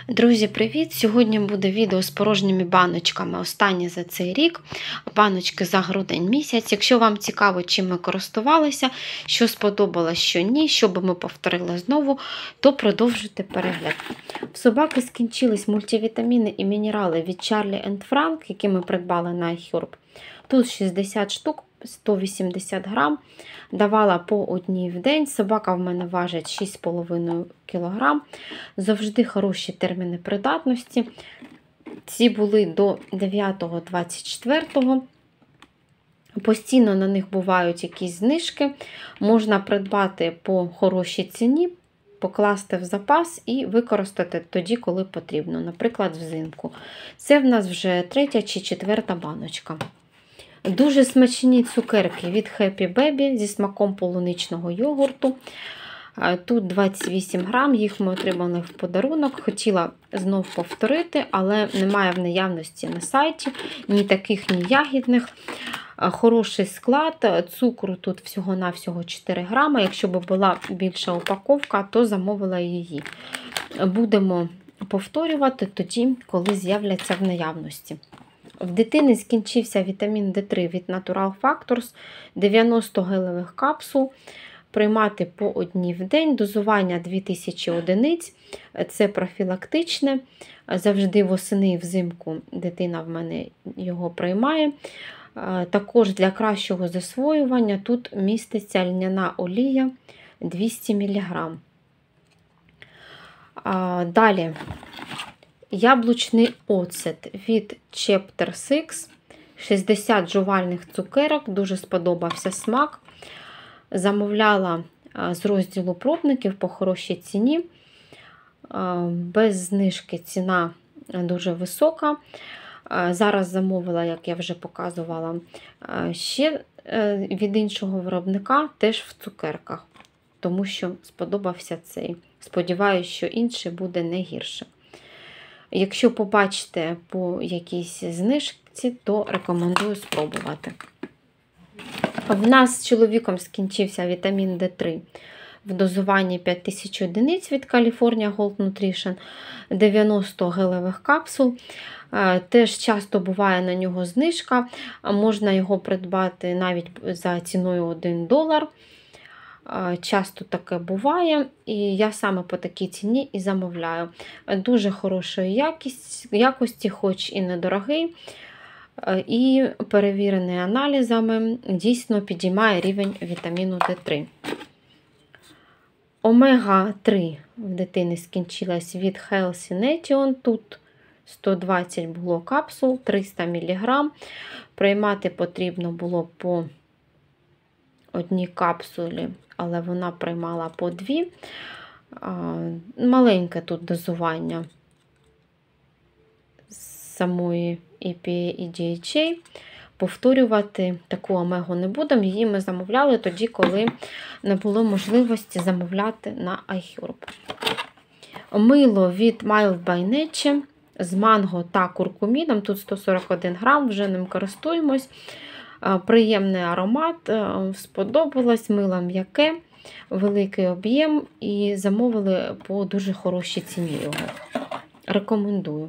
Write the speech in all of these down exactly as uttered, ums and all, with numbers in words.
Друзі, привіт! Сьогодні буде відео з порожніми баночками, останнє за цей рік, баночки за грудень місяць. Якщо вам цікаво, чим ми користувалися, що сподобалось, що ні, що би ми повторили знову, то продовжуйте перегляд. В собаки скінчились мультивітаміни і мінерали від Charlie енд Frank, які ми придбали на iHerb. Тут шістдесят штук, сто вісімдесят грам. Давала по одній в день. Собака в мене важить шість з половиною кілограм. Завжди хороші терміни придатності. Ці були до дев'ятого двадцять четвертого. Постійно на них бувають якісь знижки. Можна придбати по хорошій ціні, покласти в запас і використати тоді, коли потрібно. Наприклад, взимку. Це в нас вже третя чи четверта баночка. Дуже смачні цукерки від Happy Baby зі смаком полуничного йогурту. Тут двадцять вісім грам, їх ми отримали в подарунок. Хотіла знов повторити, але немає в наявності на сайті ні таких, ні ягідних. Хороший склад, цукру тут всього-навсього чотири грама. Якщо б була більша упаковка, то замовила її. Будемо повторювати тоді, коли з'являться в наявності. В дитини скінчився вітамін Д три від Natural Factors, дев'яносто гелевих капсул, приймати по одній в день, дозування дві тисячі одиниць, це профілактичне, завжди восени і взимку дитина в мене його приймає. Також для кращого засвоювання тут міститься льняна олія двісті міліграм. Далі. Яблучний оцет від Chapter шість, шістдесят жувальних цукерок, дуже сподобався смак. Замовляла з розділу пробників по хорошій ціні. Без знижки ціна дуже висока. Зараз замовила, як я вже показувала, ще від іншого виробника, теж в цукерках, тому що сподобався цей. Сподіваюся, що інший буде не гірше. Якщо побачите по якійсь знижці, то рекомендую спробувати. В нас з чоловіком скінчився вітамін Д три в дозуванні п'ять тисяч одиниць від California Gold Nutrition, дев'яносто гелевих капсул. Теж часто буває на нього знижка, можна його придбати навіть за ціною один долар. Часто таке буває, і я саме по такій ціні і замовляю. Дуже хорошої якості, якості, хоч і недорогий, і перевірений аналізами, дійсно підіймає рівень вітаміну Д три. омега три в дитини скінчилась від Healthy Nation, тут сто двадцять було капсул, триста міліграм. Приймати потрібно було по одній капсулі, але вона приймала по дві. Маленьке тут дозування з самої і пі ей і ді ейч ей. Повторювати таку омегу не будемо. Її ми замовляли тоді, коли не було можливості замовляти на iHerb. Мило від Mild by Nature з манго та куркуміном. Тут сто сорок один грам, вже ним користуємось. Приємний аромат, сподобалось, мило м'яке, великий об'єм і замовили по дуже хорошій ціні його. Рекомендую.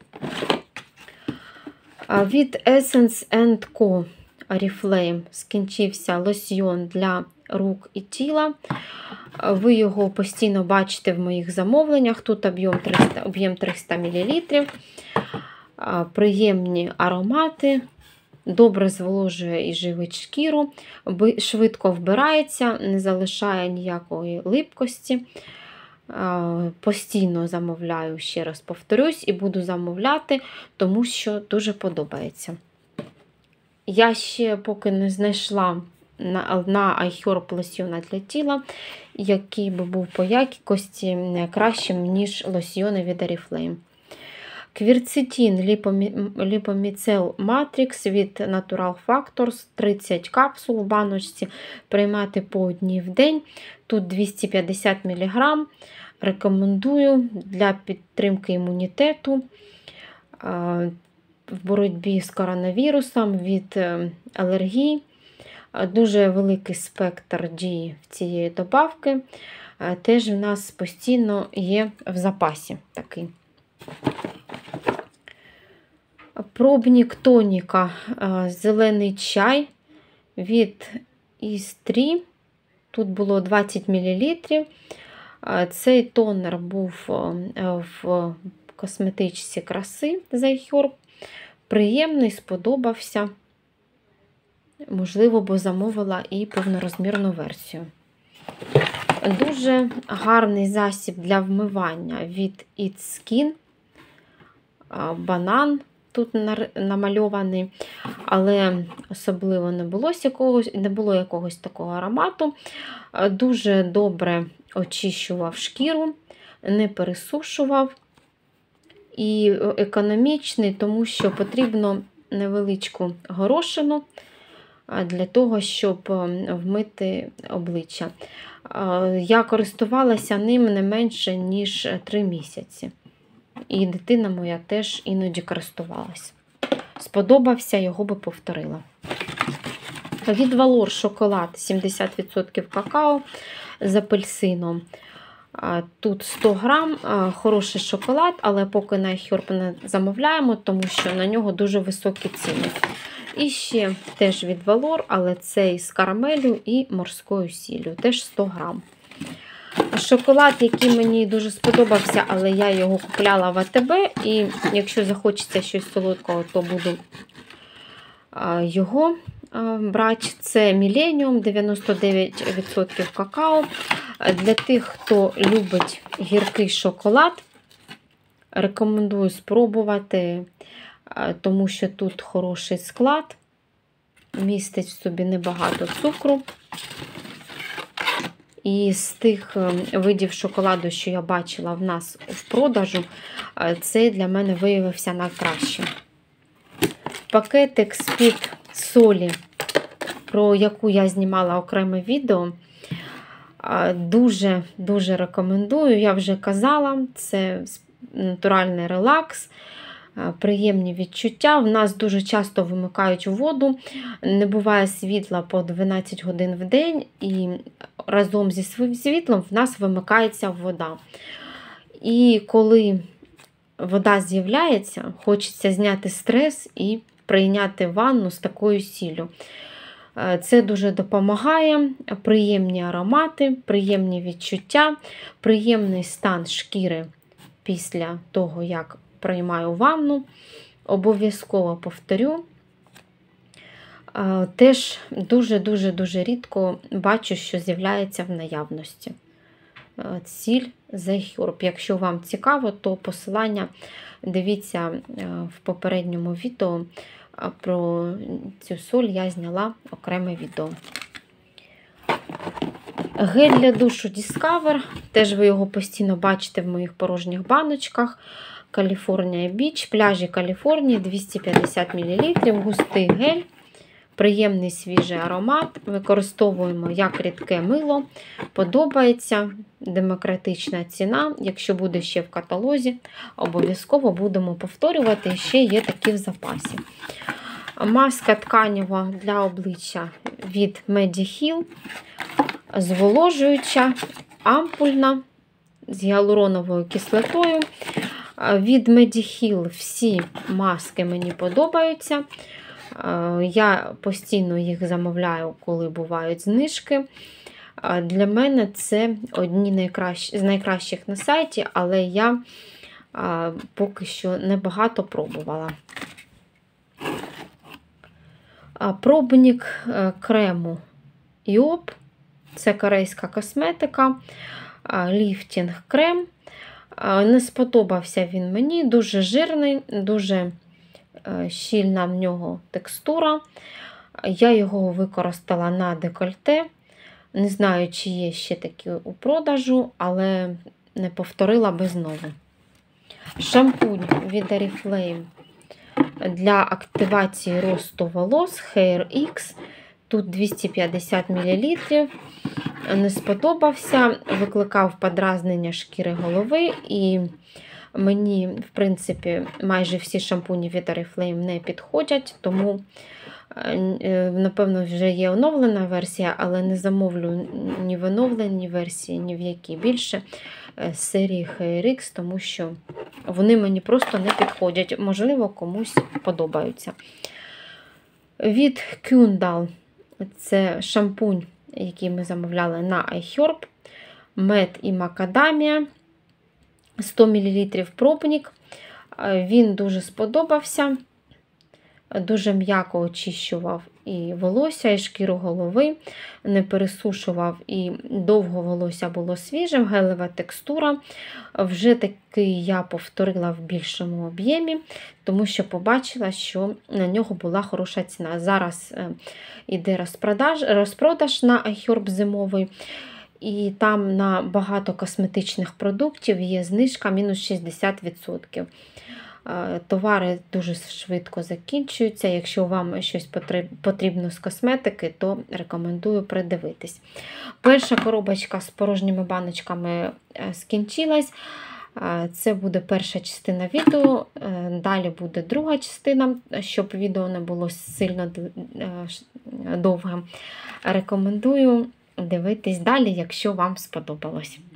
Від Essence енд Ко Oriflame скінчився лосьйон для рук і тіла. Ви його постійно бачите в моїх замовленнях. Тут об'єм триста мілілітрів. Приємні аромати. Добре зволожує і живить шкіру, швидко вбирається, не залишає ніякої липкості. Постійно замовляю, ще раз повторюсь, і буду замовляти, тому що дуже подобається. Я ще поки не знайшла на, на iHerb лосьйона для тіла, який би був по якості кращим, ніж лосьйони від Oriflame. Квірцетин ліпоміцел Matrix від Natural Factors, тридцять капсул в баночці, приймати по одній в день. Тут двісті п'ятдесят міліграм. Рекомендую для підтримки імунітету в боротьбі з коронавірусом, від алергії. Дуже великий спектр дії в цієї добавки. Теж в нас постійно є в запасі такий. Пробник тоніка зелений чай від Істрі. Тут було двадцять мілілітрів. Цей тонер був в косметичці краси Зайхерб. Приємний, сподобався. Можливо, бо замовила і повнорозмірну версію. Дуже гарний засіб для вмивання від It's Skin. Банан тут намальований, але особливо не було якогось, не було якогось такого аромату. Дуже добре очищував шкіру, не пересушував. І економічний, тому що потрібно невеличку горошину для того, щоб вмити обличчя. Я користувалася ним не менше, ніж три місяці. І дитина моя теж іноді користувалась. Сподобався, його би повторила. Від Valor шоколад сімдесят відсотків какао з апельсином. Тут сто грам, хороший шоколад, але поки на iHerb не замовляємо, тому що на нього дуже високі ціни. І ще теж від Valor, але цей з карамелю і морською сіллю, теж сто грам. Шоколад, який мені дуже сподобався, але я його купляла в АТБ, і якщо захочеться щось солодкого, то буду його брати. Це Millennium, дев'яносто дев'ять відсотків какао. Для тих, хто любить гіркий шоколад, рекомендую спробувати, тому що тут хороший склад, містить в собі небагато цукру. І з тих видів шоколаду, що я бачила в нас в продажу, цей для мене виявився найкращим. Пакетик з-під солі, про яку я знімала окреме відео, дуже-дуже рекомендую. Я вже казала, це натуральний релакс, приємні відчуття. В нас дуже часто вимикають воду, не буває світла по дванадцять годин в день, і разом зі своїм світлом в нас вимикається вода. І коли вода з'являється, хочеться зняти стрес і прийняти ванну з такою сіллю. Це дуже допомагає, приємні аромати, приємні відчуття, приємний стан шкіри після того, як приймаю ванну. Обов'язково повторю. Теж дуже-дуже-дуже рідко бачу, що з'являється в наявності. Сіль Зайхерб. Якщо вам цікаво, то посилання дивіться в попередньому відео. Про цю соль я зняла окреме відео. Гель для душу Discover. Теж ви його постійно бачите в моїх порожніх баночках. California Beach, пляжі Каліфорнії, двісті п'ятдесят мілілітрів, густий гель, приємний свіжий аромат. Використовуємо як рідке мило. Подобається, демократична ціна. Якщо буде ще в каталозі, обов'язково будемо повторювати. І ще є такі в запасі. Маска тканева для обличчя від Mediheal, зволожуюча, ампульна, з гіалуроновою кислотою. Від Mediheal всі маски мені подобаються. Я постійно їх замовляю, коли бувають знижки. Для мене це одні з найкращих на сайті, але я поки що небагато пробувала. Пробник крему Іоп. Це корейська косметика. Ліфтінг крем. Не сподобався він мені, дуже жирний, дуже щільна в нього текстура. Я його використала на декольте. Не знаю, чи є ще такі у продажу, але не повторила би знову. Шампунь від Oriflame для активації росту волос Hair X. Тут двісті п'ятдесят мілілітрів. Не сподобався, викликав подразнення шкіри голови, і мені, в принципі, майже всі шампуні від Oriflame не підходять, тому Напевно, вже є оновлена версія, але не замовлю ні в оновленій версії, ні в якій більше з серії Hair X, тому що вони мені просто не підходять. Можливо, комусь подобаються. Від Кюндал це шампунь, який ми замовляли на iHerb. Мед і макадамія. сто мілілітрів пробник. Він дуже сподобався. Дуже м'яко очищував і волосся, і шкіру голови, не пересушував, і довго волосся було свіжим, гелева текстура. Вже таки я повторила в більшому об'ємі, тому що побачила, що на нього була хороша ціна. Зараз йде розпродаж, розпродаж на iHerb зимовий, і там на багато косметичних продуктів є знижка мінус шістдесят відсотків. Товари дуже швидко закінчуються. Якщо вам щось потрібно з косметики, то рекомендую придивитись. Перша коробочка з порожніми баночками скінчилась. Це буде перша частина відео. Далі буде друга частина, щоб відео не було сильно довгим. Рекомендую дивитись далі, якщо вам сподобалось.